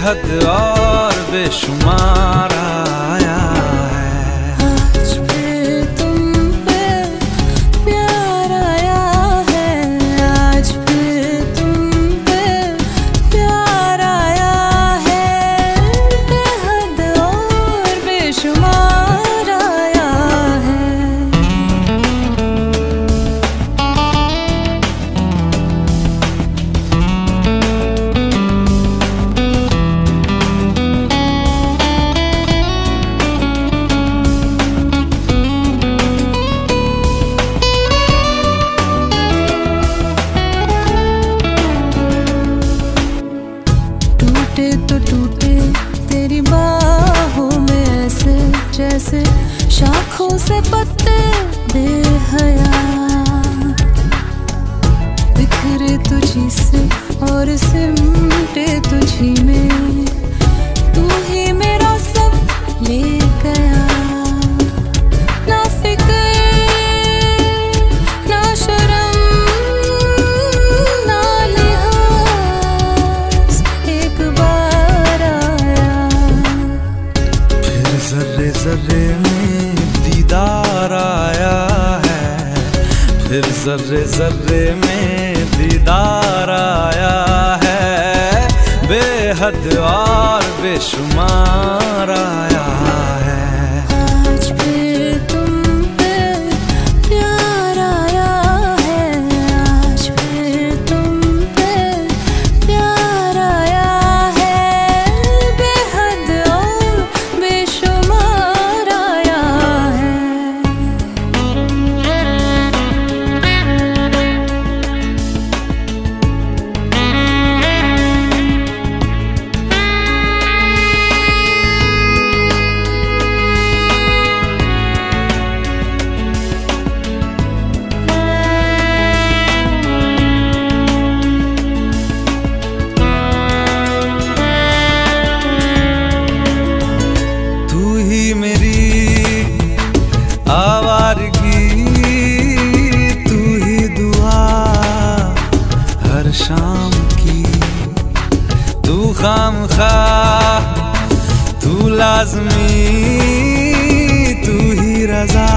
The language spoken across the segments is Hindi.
बेहद और बेशुमार आया है। आज फिर तुम पे प्यार आया है, आज फिर तुम पे प्यार आया है, बेहद और बेशुमार आया है। टूटे तो टूटे तेरी बाहों में ऐसे जैसे शाखों से पत्ते बेहया, बिखरे तुझी से और सिमटे तुझी में, तू ही मेरा सब ले गया। ना फिक्र ना शर्म ना लिहाज, एक बार आया। फिर जर्रे जर्रे में दीदार आया है, फिर जर्रे जर्रे में दीदार आया है, बेहद और बेशुमार आया है। आज फिर तुम पे प्यार आया है, आज फिर तुम पे प्यार आया है, बेहद और बेशुमार आया है। तू ही मेरी आवारगी, तू ही दुआ हर शाम की, तू खामखा तू लाज़मी, तू ही रज़ा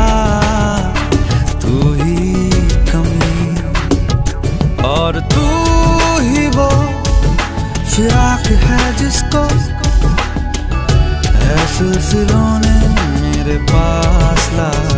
तू ही कमी, और तू ही वो फिराक है जिसको सिलसिलों ने मेरे पास ला